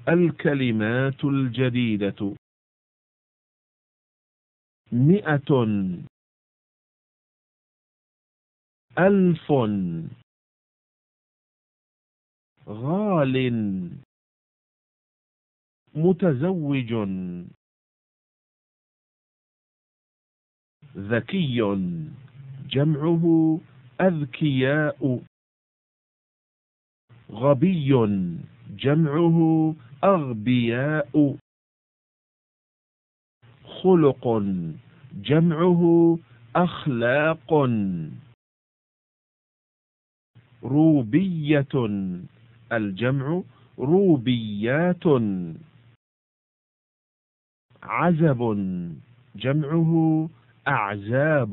الكلمات الجديدة: 100 ألف غال متزوج ذكي جمعه أذكياء غبي جمعه أغبياء خلق جمعه أخلاق روبية الجمع روبيات عزب جمعه أعزاب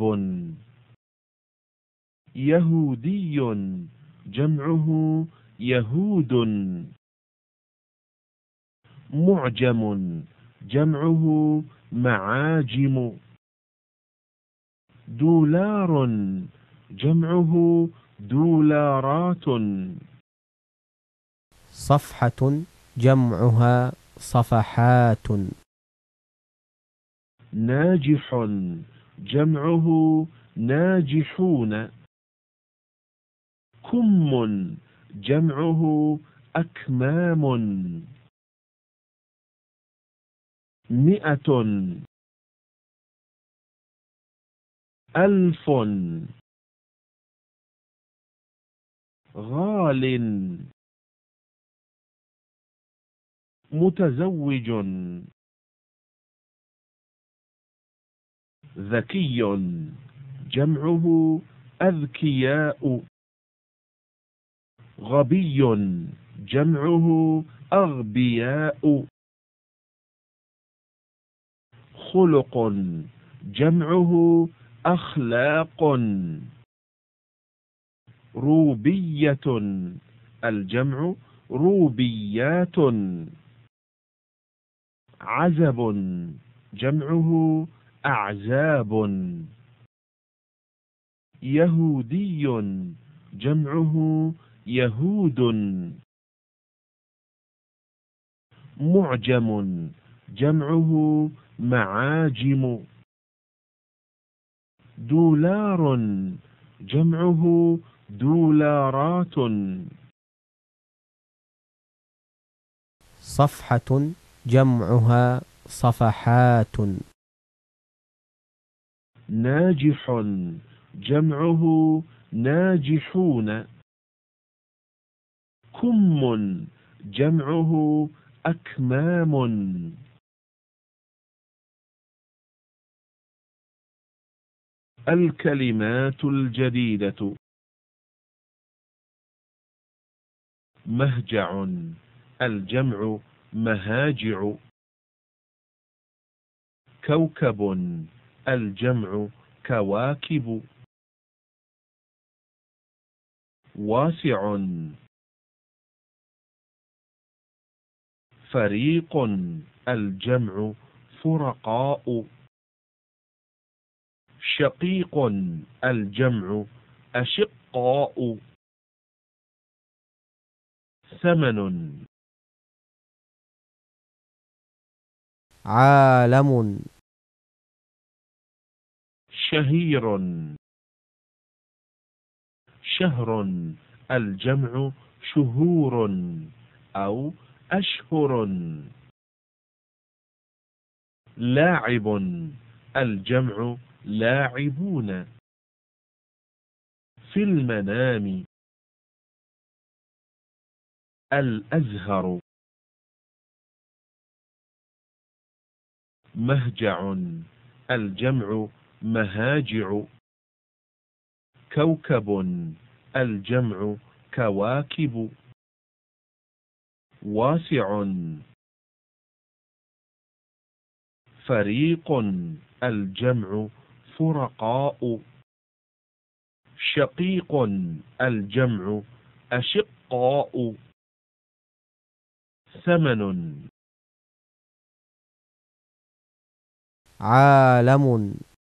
يهودي جمعه يهود معجم جمعه معاجم دولار جمعه دولارات صفحة جمعها صفحات ناجح جمعه ناجحون كم جمعه أكمام 100 ألف غال متزوج ذكي جمعه أذكياء غبي جمعه أغبياء خلق جمعه أخلاق روبية الجمع روبيات عزب جمعه أعزاب يهودي جمعه يهود معجم جمعه معاجم دولار جمعه دولارات صفحة جمعها صفحات ناجح جمعه ناجحون كم جمعه أكمام الكلمات الجديدة: مهجع الجمع مهاجع كوكب الجمع كواكب واسع فريق الجمع فرقاء شقيق الجمع أشقاء ثمن عالم شهير شهر الجمع شهور أو أشهر لاعب الجمع لاعبون في المنام الأزهر مهجع الجمع مهاجع كوكب الجمع كواكب واسع فريق الجمع فرقاء شقيق الجمع أشقاء ثمن عالم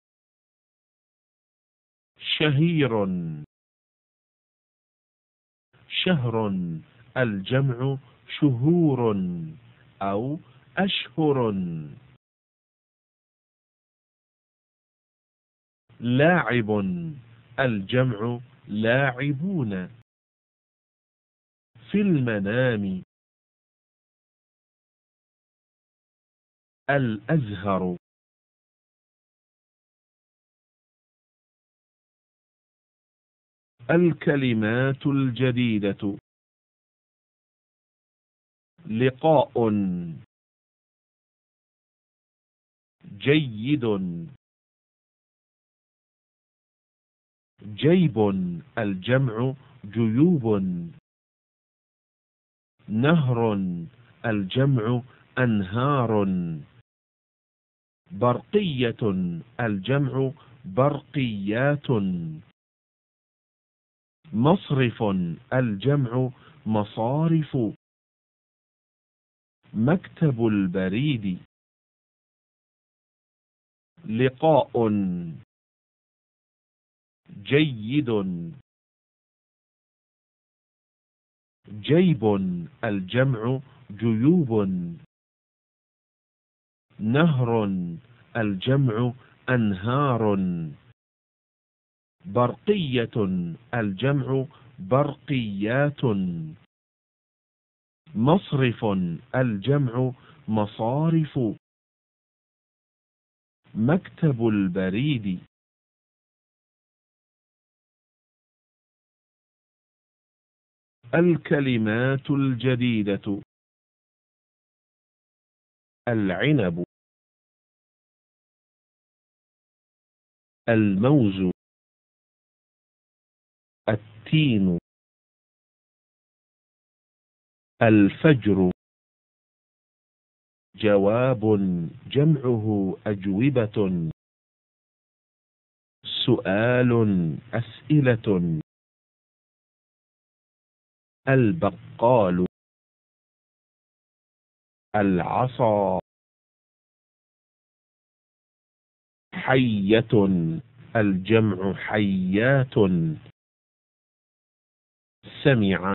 شهير شهر الجمع شهور أو أشهر. لاعب الجمع لاعبون. في المنام. الأزهر. الكلمات الجديدة. لقاء. جيد. جيب الجمع جيوب. نهر الجمع أنهار. برقية الجمع برقيات. مصرف الجمع مصارف. مكتب البريد. لقاء. جيد. جيب الجمع جيوب. نهر الجمع أنهار. برقية الجمع برقيات. مصرف الجمع مصارف. مكتب البريد. الكلمات الجديدة. العنب. الموز. التين. الفجر. جواب جمعه أجوبة. سؤال أسئلة. البقال. العصا. حية الجمع حيات. سمع.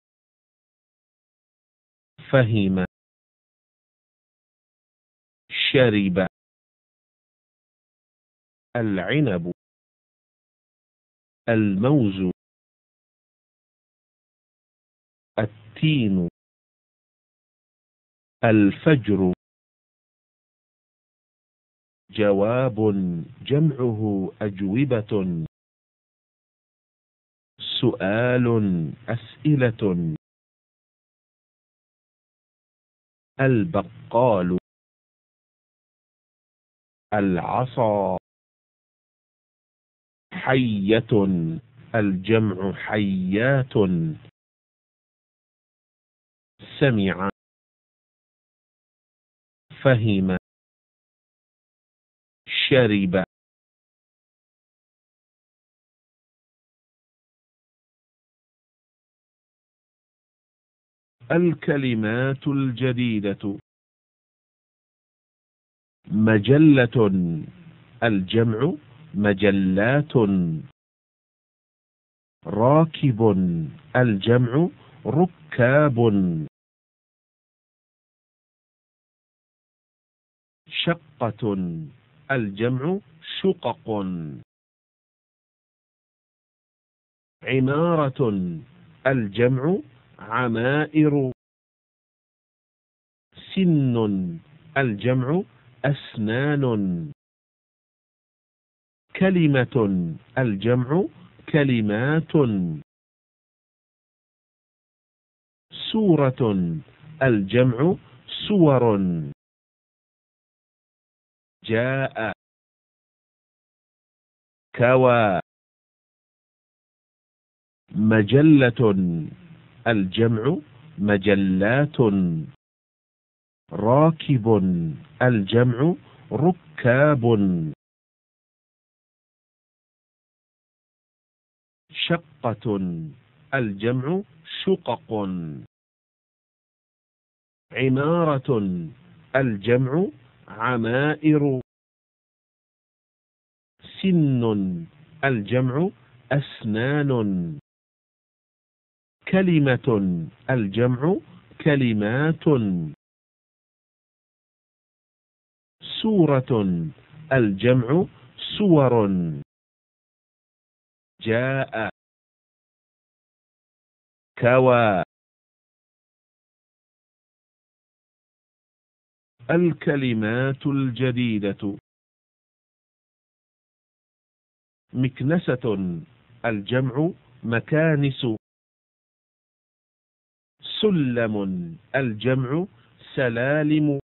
فهم. شرب. العنب. الموز. التين. الفجر. جواب جمعه أجوبة. سؤال أسئلة. البقال. العصا. حية الجمع حيات. سمع. فهم. شرب. الكلمات الجديدة. مجلة الجمع مجلات. راكب الجمع ركاب. شقة الجمع شقق. عمارة الجمع عمائر. سن الجمع أسنان. كلمة الجمع كلمات. سورة الجمع سور. جاء. كوى. مجلة الجمع مجلات. راكب الجمع ركاب. شقة الجمع شقق. عمارة الجمع عمائر. سن الجمع أسنان. كلمة الجمع كلمات. سورة الجمع سور. جاء كوى. الكلمات الجديدة. مكنسة الجمع مكانس. سلم الجمع سلالم.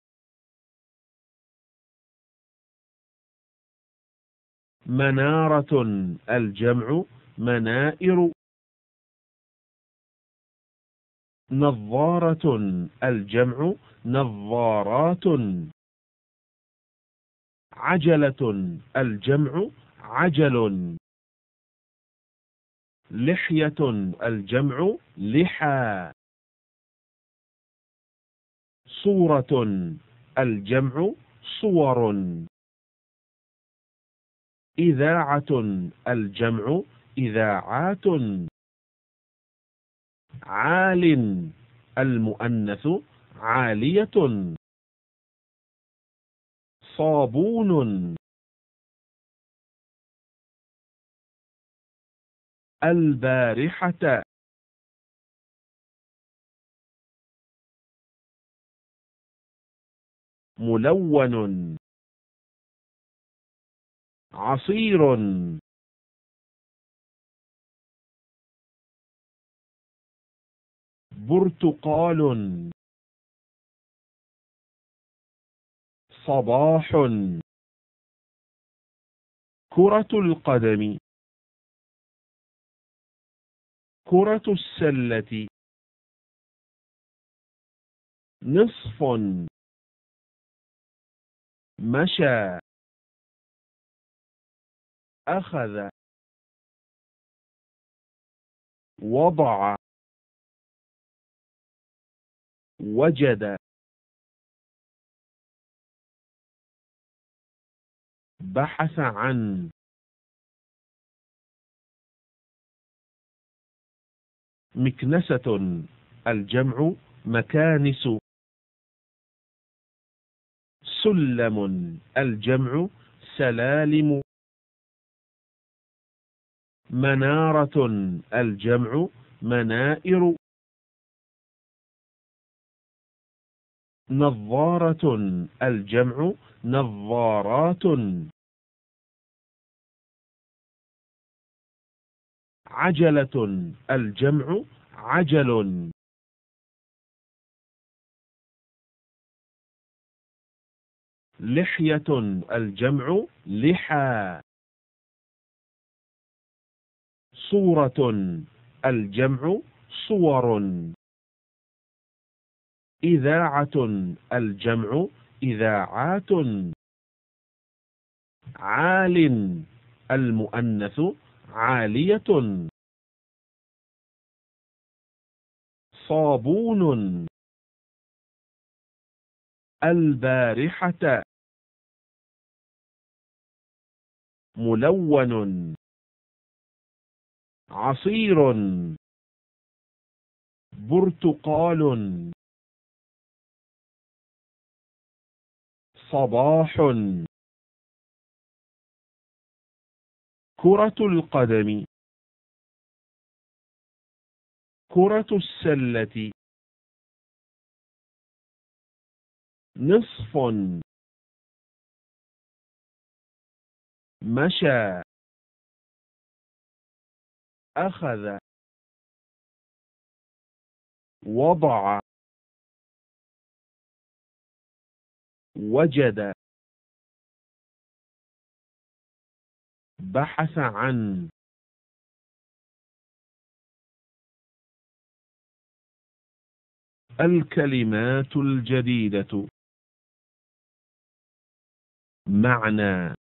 منارة الجمع منائر. نظارة الجمع نظارات. عجلة الجمع عجل. لحية الجمع لحى. صورة الجمع صور. إذاعة الجمع إذاعات. عال المؤنث عالية. صابون. البارحة. ملون. عصير. برتقال. صباح. كرة القدم. كرة السلة. نصف. مشى. أخذ. وضع. وجد. بحث عن. مكنسة الجمع مكانس. سلم الجمع سلالم. منارة الجمع منائر. نظارة الجمع نظارات. عجلة الجمع عجل. لحية الجمع لحى. صورة الجمع صور. إذاعة الجمع إذاعات. عال المؤنث عالية. صابون. البارحة. ملون. عصير. برتقال. صباح. كرة القدم. كرة السلة. نصف. مشى. أخذ. وضع. وجد. بحث عن. الكلمات الجديدة. معنى.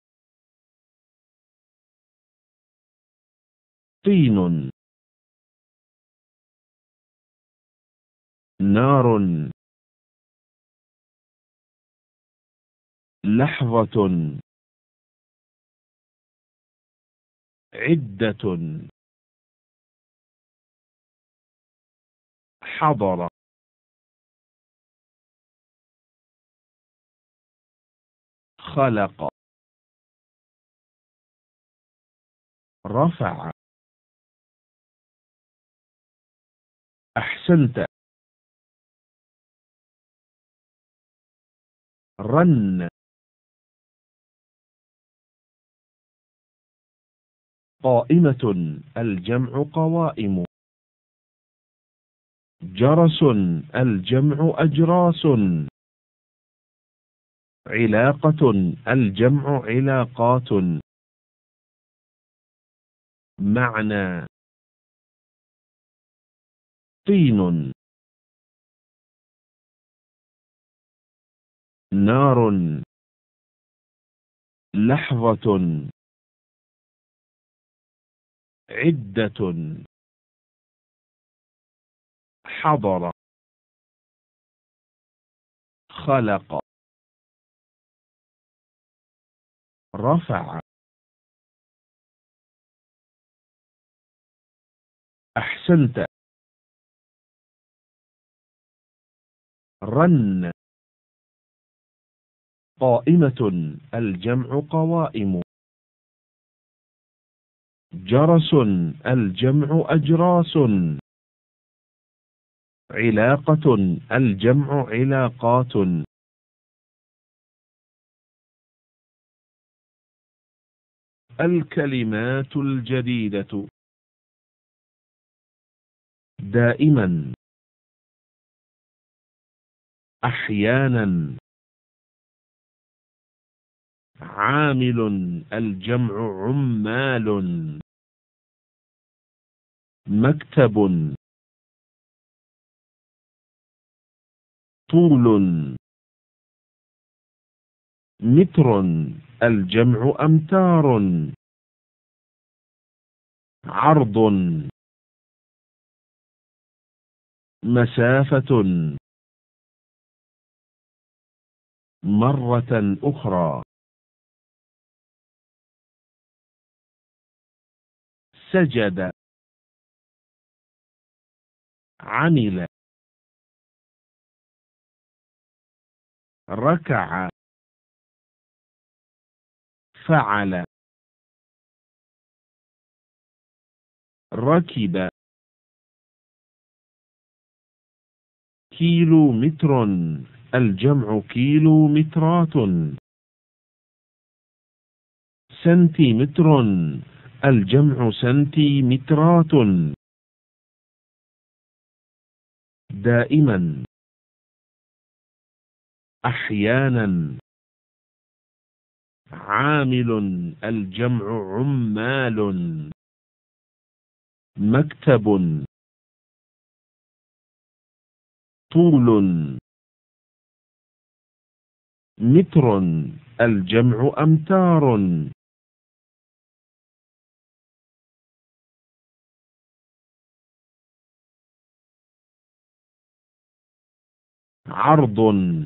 طين. نار. لحظة. عدة. حضر. خلق، رفع، أحسنت، رن، قائمة الجمع قوائم، جرس الجمع أجراس، علاقة الجمع علاقات. معنى: طين، نار، لحظة، عدة، حضر، خلق، رفع، أحسنت، رن، قائمة الجمع قوائم، جرس الجمع أجراس، علاقة الجمع علاقات. الكلمات الجديدة: دائما، أحيانا، عامل الجمع عمال، مكتب، طول، متر الجمع أمتار، عرض، مسافة، مرة أخرى، سجد، عمل، ركع، فعل، ركب، كيلو متر الجمع كيلو مترات، سنتيمتر الجمع سنتيمترات. دائما، أحيانا، عامل الجمع عمال، مكتب، طول، متر الجمع أمتار. عرض،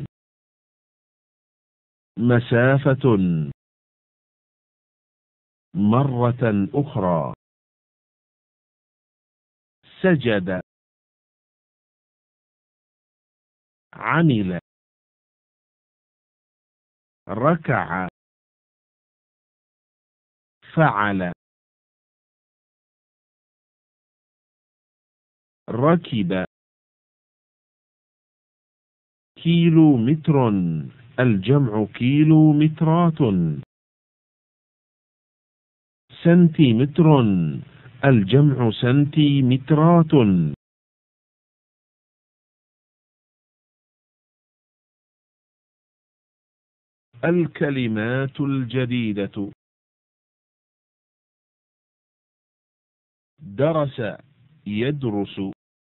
مسافة، مرة أخرى، سجد، عمل، ركع، فعل، ركب، كيلو متر الجمع كيلو مترات، سنتيمتر الجمع سنتيمترات. الكلمات الجديدة: درس، يدرس،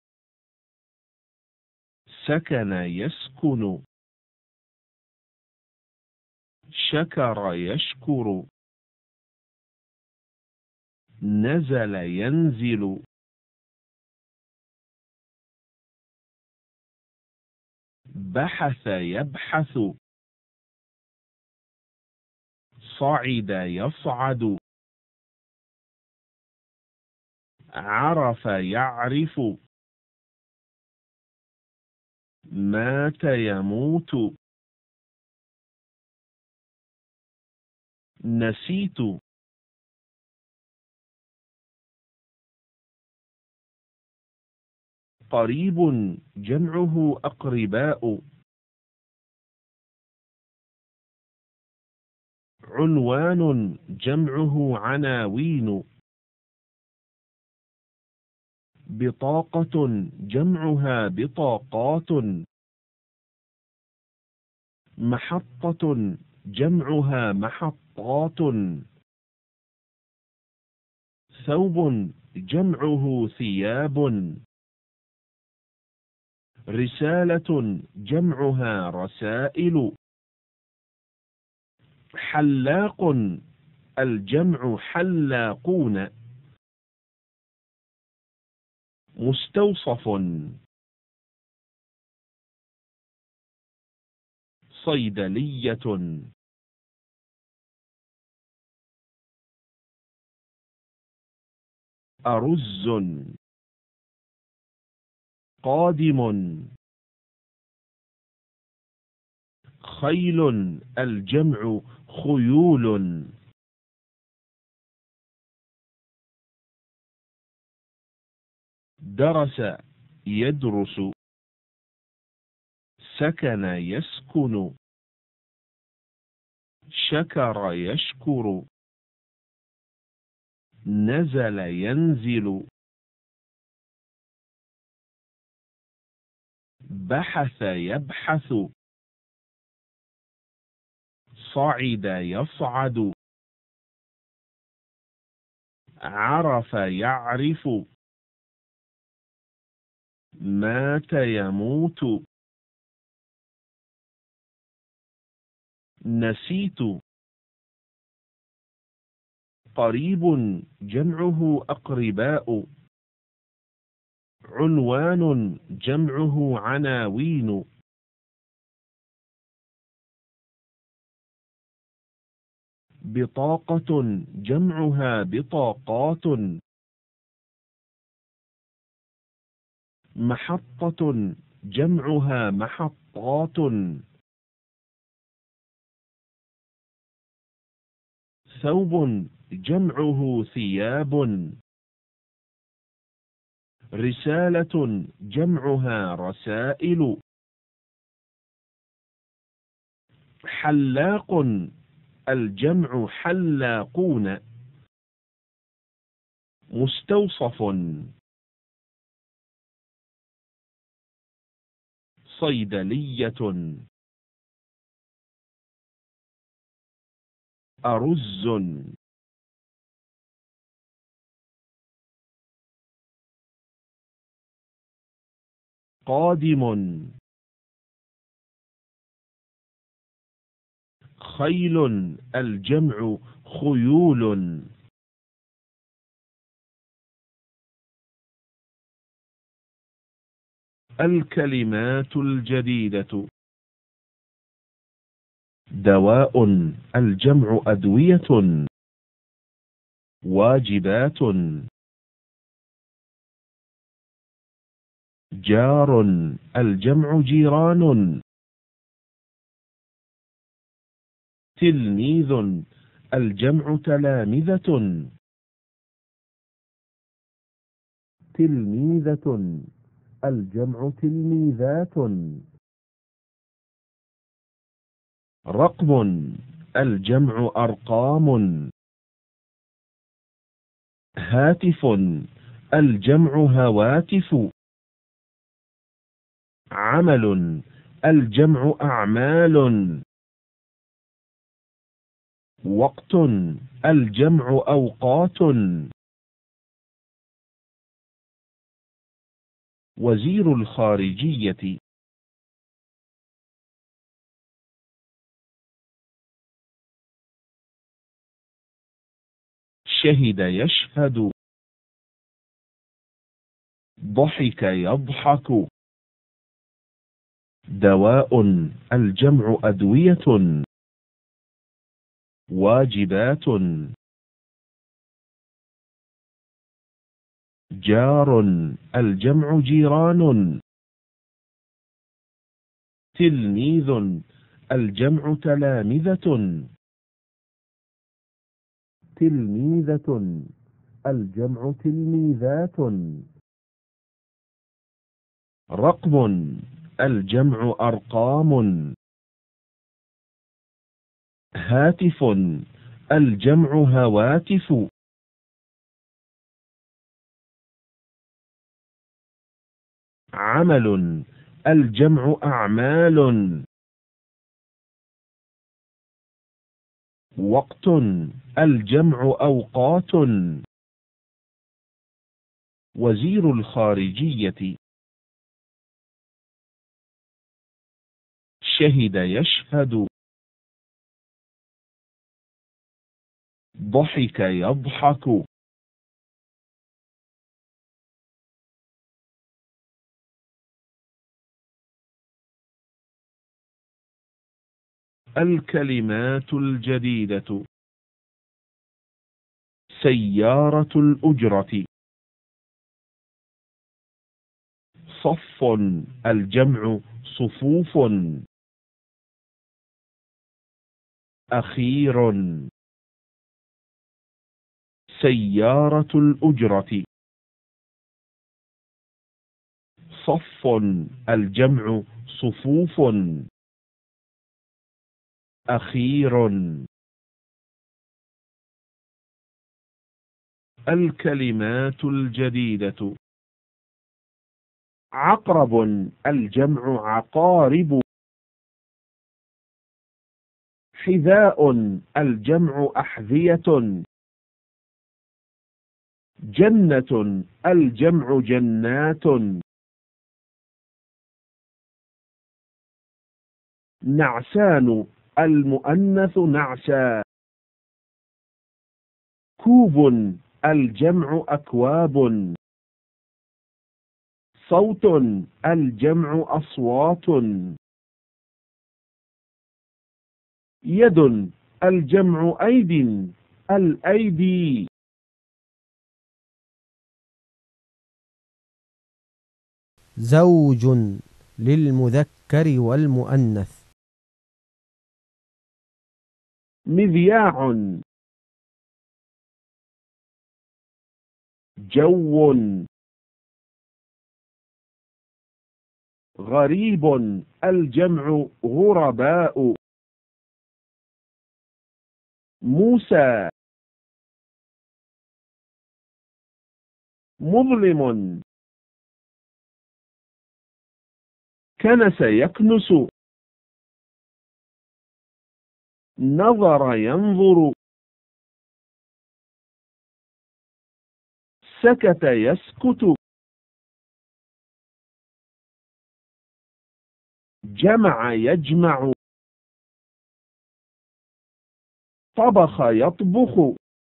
سكن، يسكن، شكر، يشكر، نزل، ينزل، بحث، يبحث، صعد، يصعد، عرف، يعرف، مات، يموت، نسيت. قريب جمعه أقرباء. عنوان جمعه عناوين. بطاقة جمعها بطاقات. محطة جمعها محطات. ثوب جمعه ثياب. رسالة جمعها رسائل. حلاق الجمع حلاقون. مستوصف صيدلية. أرز قادم. خيل الجمع خيول. درس يدرس. سكن يسكن. شكر يشكر. نزل ينزل. بحث يبحث. صعد يصعد. عرف يعرف. مات يموت. نسيت. قريب جمعه أقرباء. عنوان جمعه عناوين. بطاقة جمعها بطاقات. محطة جمعها محطات. ثوب جمعه ثياب. رسالة جمعها رسائل. حلاق الجمع حلاقون. مستوصف صيدلية. أرز قادم. خيل الجمع خيول. الكلمات الجديدة. دواء الجمع أدوية. واجبات. جار الجمع جيران. تلميذ الجمع تلامذة. تلميذة الجمع تلميذات. رقم الجمع أرقام. هاتف الجمع هواتف. عمل الجمع أعمال. وقت الجمع أوقات. وزير الخارجية. شهد يشهد. ضحك يضحك. دواء الجمع أدوية. واجبات. جار الجمع جيران. تلميذ الجمع تلامذة. تلميذة الجمع تلميذات. رقم الجمع أرقام. هاتف الجمع هواتف. عمل الجمع أعمال. وقت الجمع أوقات. وزير الخارجية. شهد يشهد. ضحك يضحك. الكلمات الجديدة. سيارة الأجرة. صف الجمع صفوف. أخير سيارة الأجرة. صف الجمع صفوف. أخير. الكلمات الجديدة. عقرب الجمع عقارب. حذاء الجمع أحذية. جنة الجمع جنات. نعسان المؤنث نعسا. كوب الجمع أكواب. صوت الجمع أصوات. يد الجمع أيد. الأيدي. زوج للمذكر والمؤنث. مذياع. جو. غريب الجمع غرباء. موسى. مظلم. كنس يكنس. نظر ينظر. سكت يسكت. جمع يجمع. طبخ يطبخ.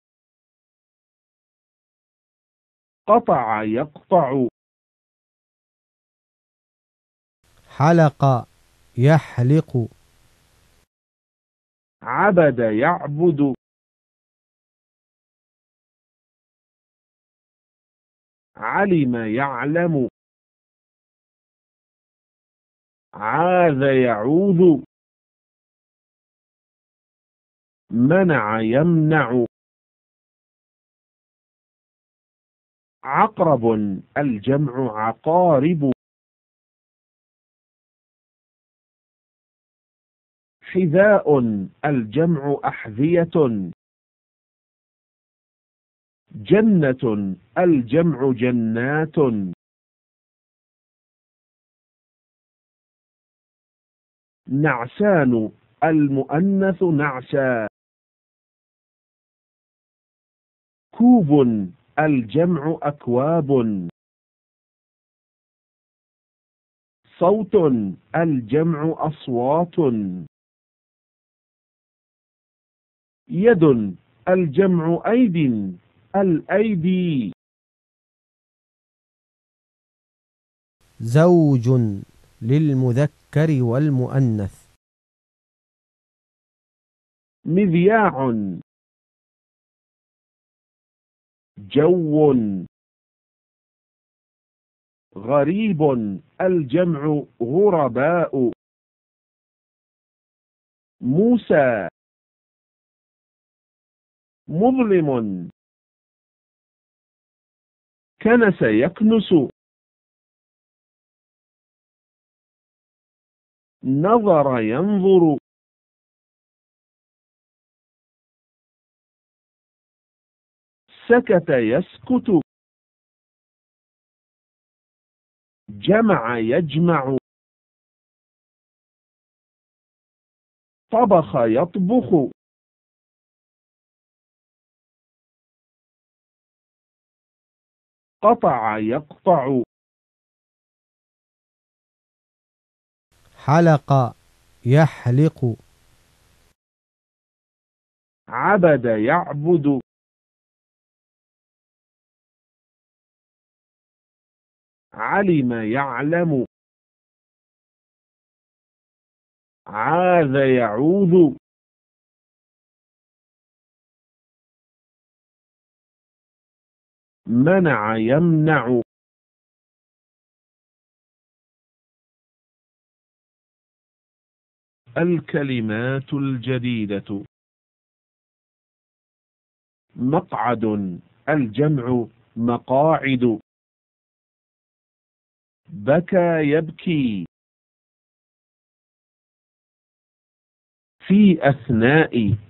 قطع يقطع. حلق يحلق. عبد يعبد. علم يعلم. عاذ يعوذ. منع يمنع. عقرب الجمع عقارب. حذاء الجمع أحذية. جنة الجمع جنات. نعسان المؤنث نعسا. كوب الجمع أكواب. صوت الجمع أصوات. يد الجمع أيد. الأيدي. زوج للمذكر والمؤنث. مذياع. جو. غريب الجمع غرباء. موسى. مظلم. كنس يكنس. نظر ينظر. سكت يسكت. جمع يجمع. طبخ يطبخ. قطع يقطع. حلق يحلق. عبد يعبد. علم يعلم. عاذ يعوذ. منع يمنع. الكلمات الجديدة. مقعد الجمع مقاعد. بكى يبكي. في أثناء.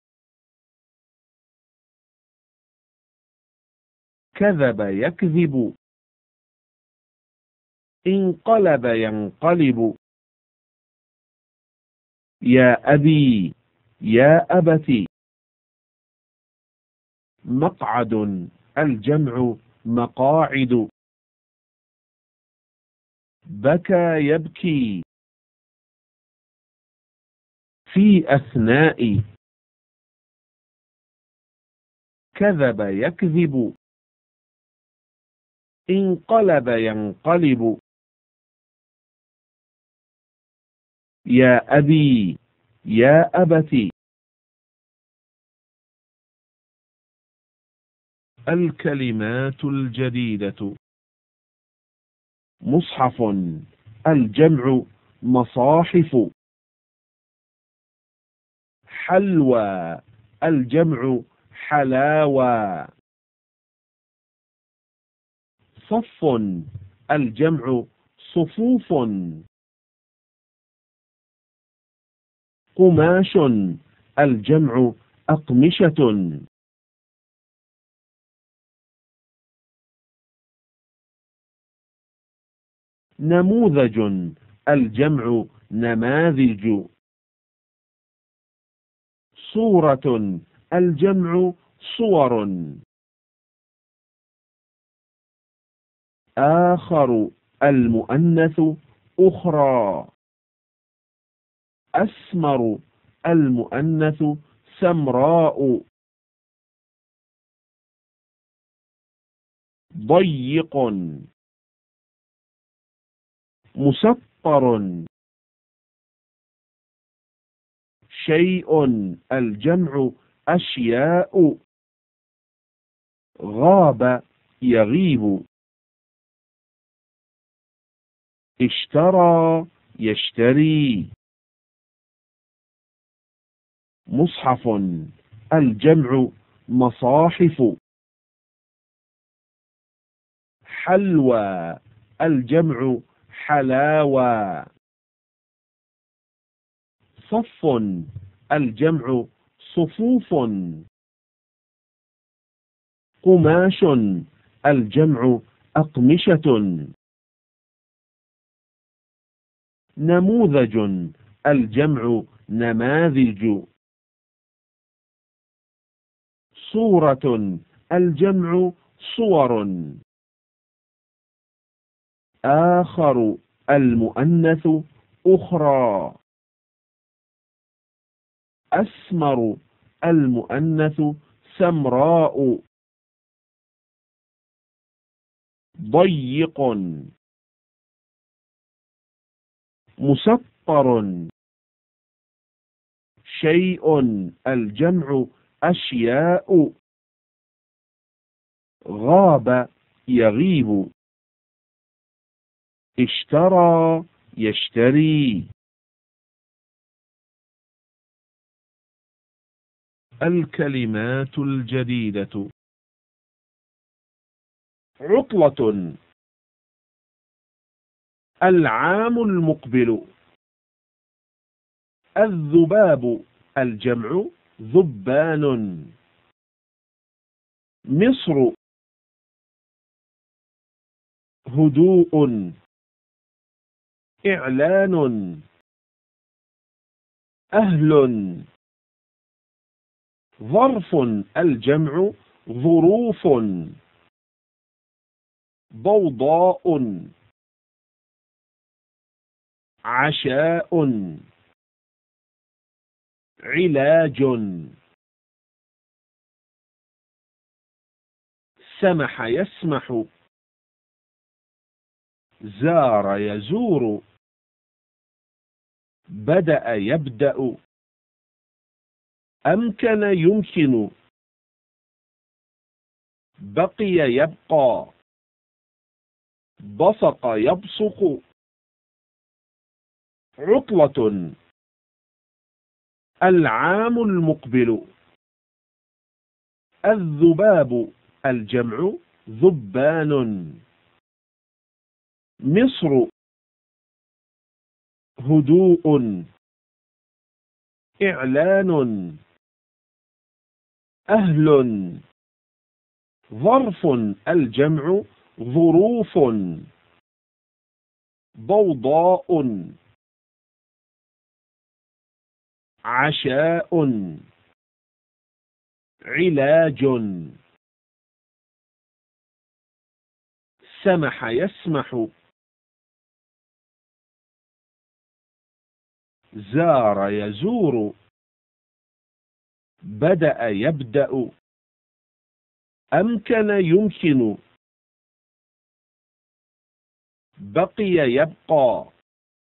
كذب يكذب. انقلب ينقلب. يا أبي. يا أبت. مقعد الجمع مقاعد. بكى يبكي. في أثناء. كذب يكذب. انقلب ينقلب. يا أبي. يا أبت. الكلمات الجديدة. مصحف الجمع مصاحف. حلوى الجمع حلاوى. صف الجمع صفوف. قماش الجمع أقمشة. نموذج الجمع نماذج. صورة الجمع صور. آخر المؤنث أخرى. أسمر المؤنث سمراء. ضيق. مسطر. شيء الجمع أشياء. غاب يغيب. اشترى يشتري. مصحف الجمع مصاحف. حلوى الجمع حلاوى. صف الجمع صفوف. قماش الجمع أقمشة. نموذج الجمع نماذج. صورة الجمع صور. آخر المؤنث أخرى. أسمر المؤنث سمراء. ضيق. مسطر. شيء الجمع أشياء. غاب يغيب. اشترى يشتري. الكلمات الجديدة. عطلة. العام المقبل. الذباب الجمع ذبان. مصر. هدوء. إعلان. أهل. ظرف الجمع ظروف. ضوضاء. عشاء. علاج. سمح يسمح. زار يزور. بدأ يبدأ. أمكن يمكن. بقي يبقى. بصق يبصق. عطلة. العام المقبل. الذباب الجمع ذبان. مصر. هدوء. إعلان. أهل. ظرف الجمع ظروف. ضوضاء. عشاء. علاج. سمح يسمح. زار يزور. بدأ يبدأ. أمكن يمكن. بقي يبقى.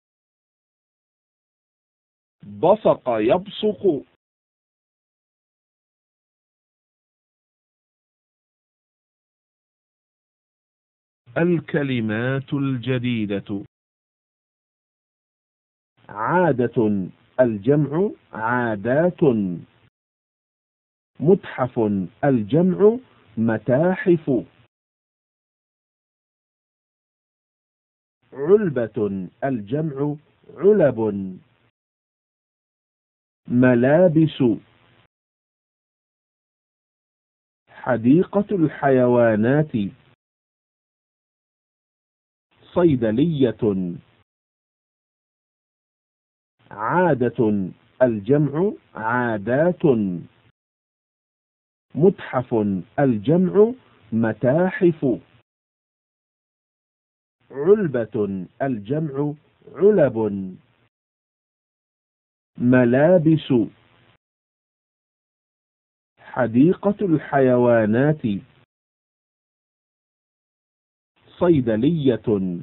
بصق يبصق. الكلمات الجديدة. عادة الجمع عادات. متحف الجمع متاحف. علبة الجمع علب. ملابس. حديقة الحيوانات. صيدلية. عادة الجمع عادات. متحف الجمع متاحف. علبة الجمع علب. ملابس. حديقة الحيوانات. صيدلية.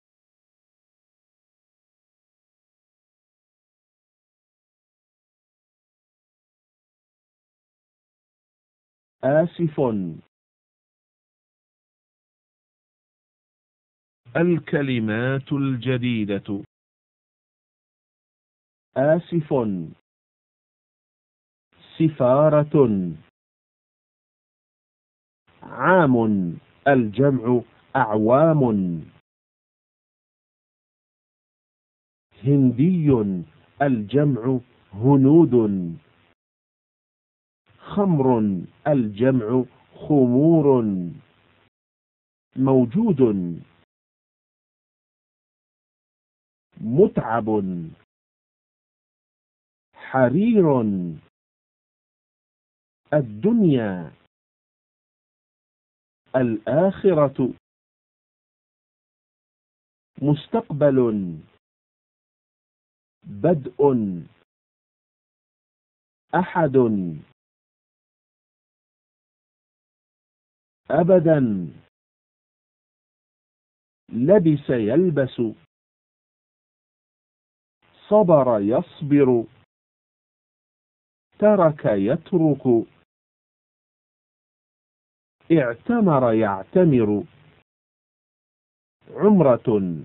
آسف. الكلمات الجديدة. آسف. سفارة. عام الجمع أعوام. هندي الجمع هنود. خمر الجمع خمور. موجود. متعب. حرير. الدنيا. الآخرة. مستقبل. بدء. أحد. أبدا. لبس يلبس. صبر يصبر. ترك يترك. اعتمر يعتمر. عمرة.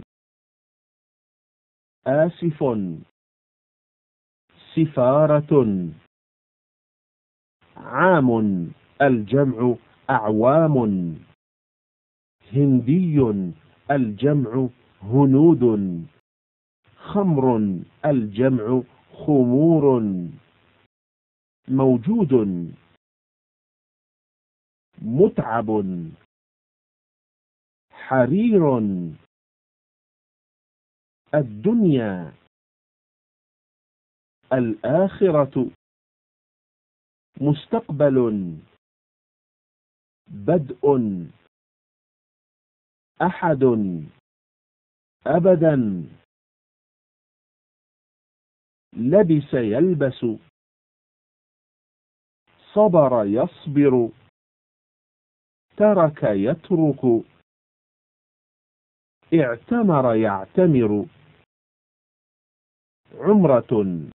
آسف. سفارة. عام الجمع أعوام. هندي الجمع هنود. خمر الجمع خمور. موجود متعب. حرير. الدنيا. الآخرة. مستقبل. بدء. أحد. أبدا. لبس يلبس. صبر يصبر. ترك يترك. اعتمر يعتمر. عمرة